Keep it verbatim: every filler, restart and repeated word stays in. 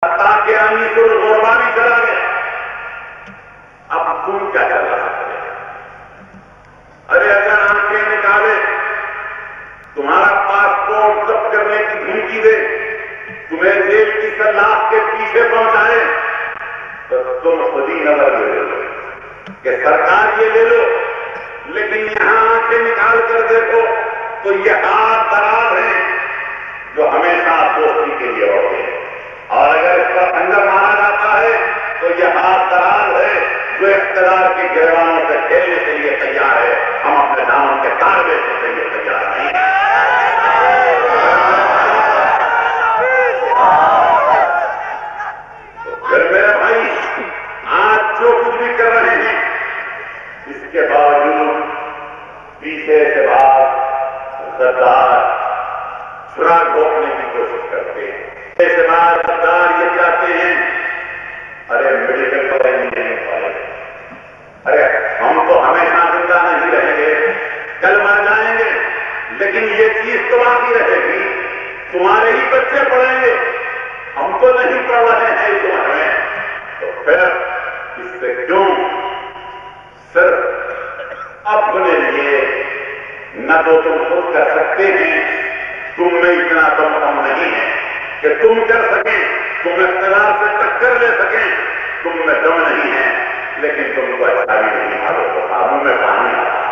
تاکہ انیس الغربا بھی چلا گیا. اب تم کیا چل رہا ہے؟ ارے اگر آنکھیں نکالے، تمہارا پاسپورٹ ضبط کرنے کی دھمکی دے، تمہیں جیل کی سلاخ کے پیچھے پہنچائے، تو تم خود ہی نظر لے لو کہ سرکار یہ لے لو. لیکن یہاں آنکھیں نکال کر دیکھو تو یہ ہاتھ دراز ہیں جو ہمیشہ دوستی کے لیے ہوتے ہیں، اور اگر اس پر خنجر مارا جاتا ہے تو یہ ہاتھ دراز ہے جو اقتدار کے گریبانوں سے کھیلنے کے لیے تیار ہے. ہم اپنے دامن کے تار بیچنے کے لیے تیار نہیں. تو پھر میرے بھائی، آج جو کچھ بھی کر رہے ہیں، اس کے باوجود پیچھے سے بات غدار چھرا گھونپنے کی کوشش کرتے ہیں. ایسے بات غدار یہ چاہتے ہیں، ارے میڈیکل کالج انجینئرنگ کالج، ارے ہم تو ہمیشہ زندہ نہیں رہیں گے، کل مر جائیں گے، لیکن یہ چیز تو باقی رہے گی، تمہارے ہی بچے پڑھیں گے، ہم تو نہیں پڑھ رہے ہیں اس عمر میں. تو پھر اس سے کیوں صرف اپنے لیے نہ تو تم خود کر سکتے ہیں، تم میں اتنا دم کم نہیں ہے کہ تم کر سکیں، تم اقتدار سے ٹکر لے سکیں، تم میں دم نہیں ہے، لیکن تم کو اچھا بھی نہیں معلوم، تو قابو میں پانی آتا